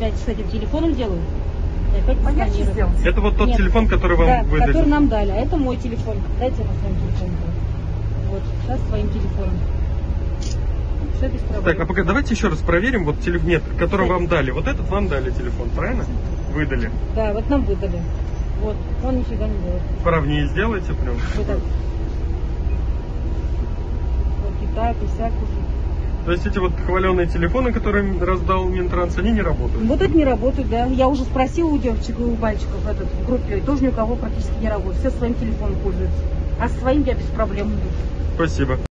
опять с этим телефоном делаю. И опять посканирую. Это вот тот телефон, который вам выдали? Который нам дали. А это мой телефон. Дайте на своем телефоне. Вот, сейчас своим телефоном. Все без проблем. Так, а пока давайте еще раз проверим. Вот телефон, нет, который вам дали. Вот этот вам дали телефон, правильно? Выдали. Да, вот нам выдали. Вот, он нифига не делает. Поровнее сделайте прям. Вот так. Вот и так, и сяк уже. То есть эти вот хваленые телефоны, которые раздал Минтранс, они не работают? Вот это не работают, да. Я уже спросила у девочек и у мальчиков в группе, тоже ни у кого практически не работает. Все своим телефоном пользуются. А своим я без проблем. Спасибо.